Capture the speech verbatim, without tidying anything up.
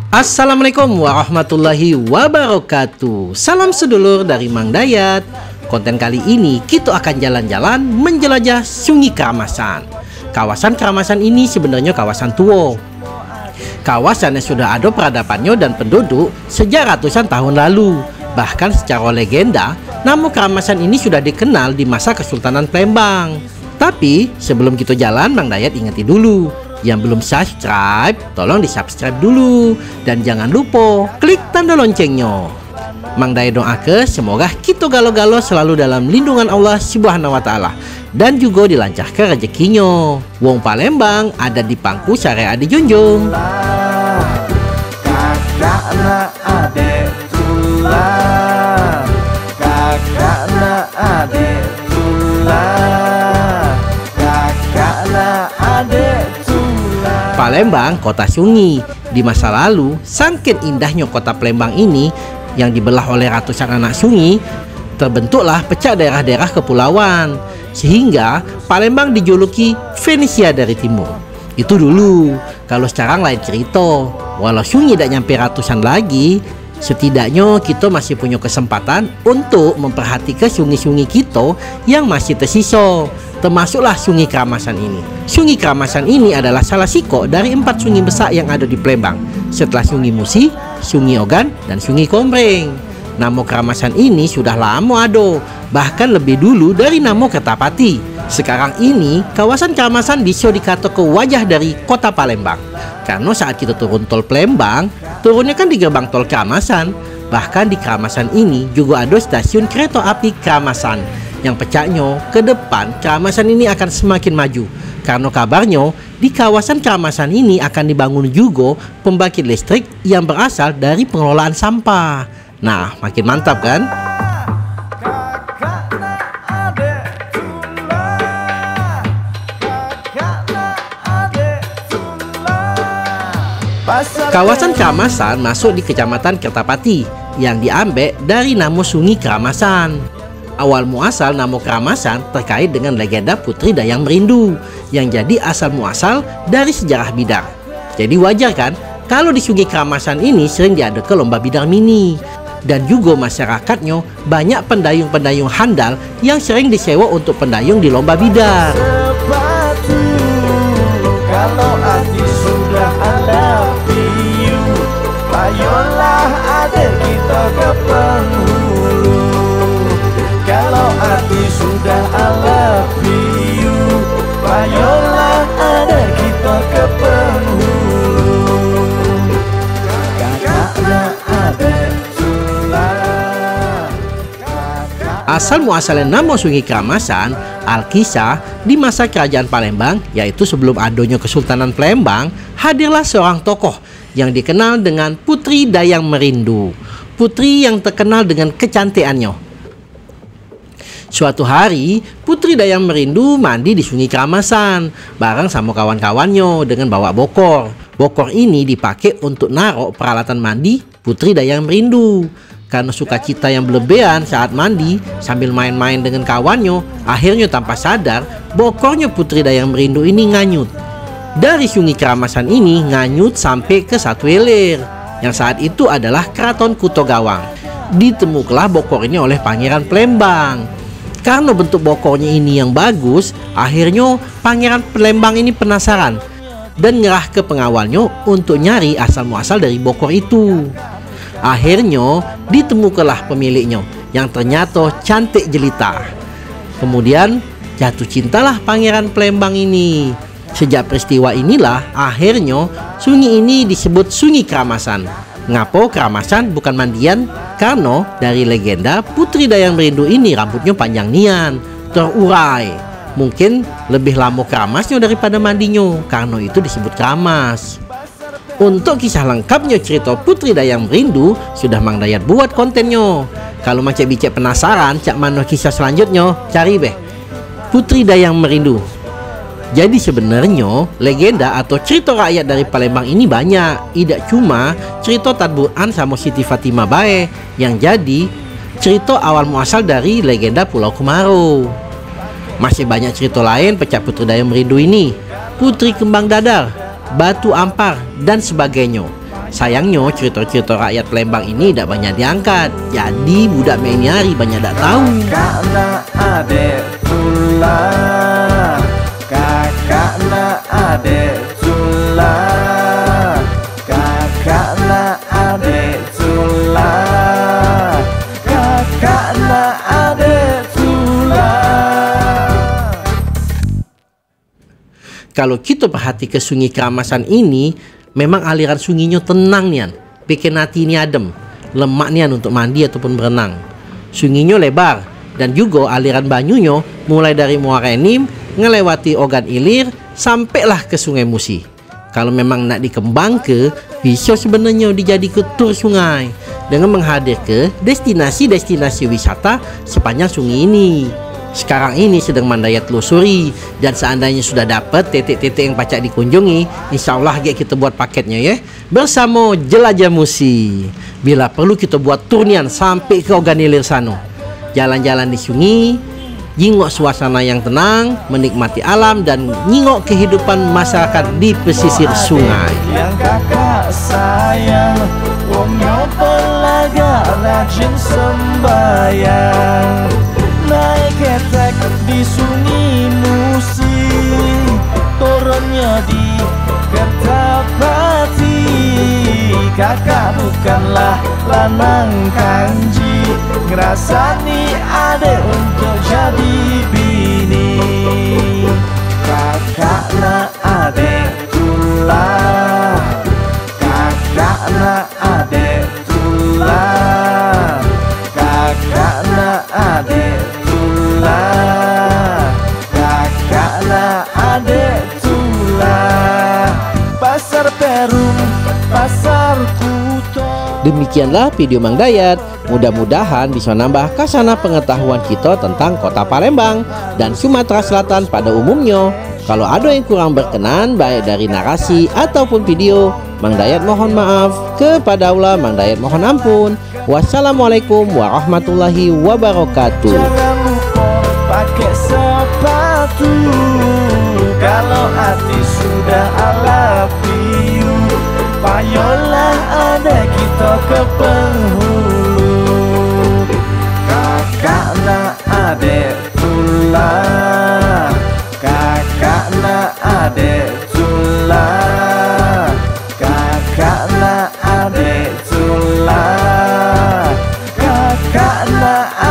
Assalamualaikum warahmatullahi wabarakatuh. Salam sedulur dari Mang Dayat. Konten kali ini kita akan jalan-jalan menjelajah Sungai Kramasan. Kawasan Kramasan ini sebenarnya kawasan tua. Kawasan yang sudah ada peradabannya dan penduduk sejak ratusan tahun lalu. Bahkan secara legenda, nama Kramasan ini sudah dikenal di masa Kesultanan Palembang. Tapi sebelum kita jalan, Mang Dayat ingeti dulu, yang belum subscribe, tolong di subscribe dulu. Dan jangan lupa klik tanda loncengnya. Mang Dayat doakan semoga kita galo-galo selalu dalam lindungan Allah Subhanahu wa Ta'ala, dan juga dilancarkan rezekinya. Wong Palembang ada di pangku syariat dijunjung. Kakakna adek tulah, kakakna adek tulah, kakakna adek tulah. Palembang, kota sungai. Di masa lalu, saking indahnya kota Palembang ini yang dibelah oleh ratusan anak sungai, terbentuklah pecah daerah-daerah kepulauan, sehingga Palembang dijuluki Venesia dari timur. Itu dulu. Kalau sekarang lain cerita. Walau sungai tidak nyampe ratusan lagi, setidaknya kita masih punya kesempatan untuk memperhatikan sungai-sungai kita yang masih tersisa, termasuklah Sungai Kramasan ini. Sungai Kramasan ini adalah salah siko dari empat sungai besar yang ada di Palembang, setelah Sungai Musi, Sungai Ogan, dan Sungai Kombreng. Nama Kramasan ini sudah lama ada, bahkan lebih dulu dari nama Kertapati. Sekarang ini kawasan Kramasan bisa dikatakan wajah dari kota Palembang, karena saat kita turun tol Palembang, turunnya kan di gerbang tol Kramasan. Bahkan di Kramasan ini juga ada stasiun kereta api Kramasan, yang pecahnya ke depan Kramasan ini akan semakin maju, karena kabarnya di kawasan Kramasan ini akan dibangun juga pembangkit listrik yang berasal dari pengelolaan sampah. Nah, makin mantap kan? Kawasan Kramasan masuk di Kecamatan Kertapati yang diambil dari nama Sungai Kramasan. Awal muasal nama Kramasan terkait dengan legenda Putri Dayang Merindu yang jadi asal muasal dari sejarah bidar. Jadi wajar kan kalau di Sungai Kramasan ini sering diadakan lomba bidar mini. Dan juga masyarakatnya banyak pendayung-pendayung handal yang sering disewa untuk pendayung di lomba bidar. Sepatu, kalau hati sudah ada piu, ayolah adek kita ke penghulu. Kalau hati sudah ada piu, ayolah adek kita ke penghulu. Kakaknya adek. Asal muasalnya nama Sungai Kramasan, Alkisah, di masa kerajaan Palembang, yaitu sebelum adanya Kesultanan Palembang, hadirlah seorang tokoh yang dikenal dengan Putri Dayang Merindu. Putri yang terkenal dengan kecantikannya. Suatu hari, Putri Dayang Merindu mandi di Sungai Kramasan bareng sama kawan-kawannya dengan bawa bokor. Bokor ini dipakai untuk naruh peralatan mandi Putri Dayang Merindu. Karena sukacita yang berlebihan saat mandi sambil main-main dengan kawannya, akhirnya tanpa sadar bokornya Putri Dayang Merindu ini nganyut. Dari Sungai Kramasan ini nganyut sampai ke Satu Weler, yang saat itu adalah Keraton Kutogawang. Ditemukanlah bokor ini oleh Pangeran Palembang. Karena bentuk bokornya ini yang bagus, akhirnya Pangeran Palembang ini penasaran dan nyerah ke pengawalnya untuk nyari asal muasal dari bokor itu. Akhirnya ditemukanlah pemiliknya yang ternyata cantik jelita. Kemudian jatuh cintalah Pangeran Palembang ini. Sejak peristiwa inilah akhirnya sungai ini disebut Sungai Kramasan. Ngapo Kramasan bukan mandian? Karena dari legenda Putri Dayang Merindu ini rambutnya panjang nian, terurai. Mungkin lebih lama kramasnya daripada mandinya, karena itu disebut kramas. Untuk kisah lengkapnya cerita Putri Dayang Merindu sudah Mang Dayat buat kontennya. Kalau macam bicek penasaran cak mana kisah selanjutnya, cari beh Putri Dayang Merindu. Jadi sebenarnya legenda atau cerita rakyat dari Palembang ini banyak. Tidak cuma cerita Tadburan sama Siti Fatimah bae yang jadi cerita awal muasal dari legenda Pulau Kumaro. Masih banyak cerita lain pecah Putri Dayang Merindu ini. Putri Kembang Dadar, Batu Ampar, dan sebagainya. Sayangnya cerita-cerita rakyat Palembang ini tidak banyak diangkat, jadi budak meniari banyak tak tahu. Kakak nak adek tulah, kakak nak adek tulah, kakak nak adek tulah, kakak nak adek tulah. Kalau kita perhati ke Sungai Keramasan ini, memang aliran sungainya tenang nian, bikin hati ini adem, lemak nian untuk mandi ataupun berenang. Sungainya lebar dan juga aliran banyunya mulai dari Muara Enim ngelewati Ogan Ilir sampailah ke Sungai Musi. Kalau memang nak dikembang ke, bisa sebenarnya dijadikan tur sungai dengan menghadir ke destinasi-destinasi wisata sepanjang sungai ini. Sekarang ini sedang Mandaya telusuri, dan seandainya sudah dapat titik-titik yang pacak dikunjungi, insya Allah kita buat paketnya ya, bersama Jelajah Musi. Bila perlu kita buat turnian sampai ke Ogan Ilir sana, jalan-jalan di sungai, jingok suasana yang tenang, menikmati alam dan nyingok kehidupan masyarakat di pesisir sungai. Yang kakak sayang, wongnya pelaga rajin sembayang, naik ketek di Sungai Musi, turunnya di Kertapati. Kakak bukanlah lanang kanji, ngerasani adek untuk jadi bini. Kakak nak adek tulah, kakak nak adek tulah, kakak nak adek tulah, kakak nak adek tulah. Pasar Perum, pasar Kuto. Demikianlah video Mang Dayat. Mudah-mudahan bisa nambah kasana pengetahuan kita tentang kota Palembang dan Sumatera Selatan pada umumnya. Kalau ada yang kurang berkenan baik dari narasi ataupun video, Mang Dayat mohon maaf. Kepada Allah Mang Dayat mohon ampun. Wassalamualaikum warahmatullahi wabarakatuh. Jangan lupa pakai sepatu kalau hati sudah ala piu. Payolah ada kita ke penghulu. Kakak nak adek tulah, kakak nak adek tulah, kakak nak adek tulah, kakak nak